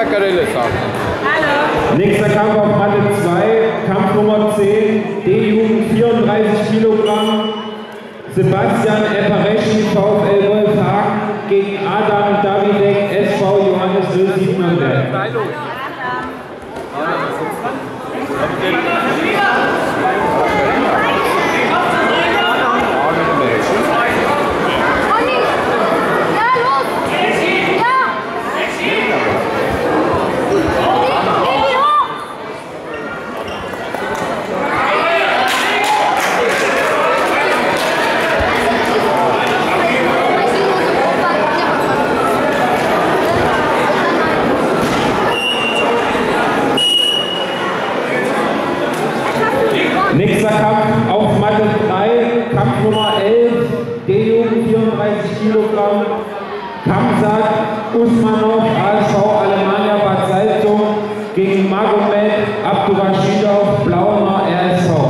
Karelle sagen. Hallo. Nächster Kampf auf Matte 2, Kampf Nummer 10, D-Jugend 34 Kilogramm. Sebastian Epareschi, VfL Wolfhagen gegen Adam Davidek, SV Johannes Löw Nürnberg. Nächster Kampf auf Matte 3, Kampf Nummer 11, D-Jugend 34 Kilogramm, Kamsat Usmanov, ASV Alemannia Bad Salzung gegen Magomed Abdurashidov, Blauner RSV.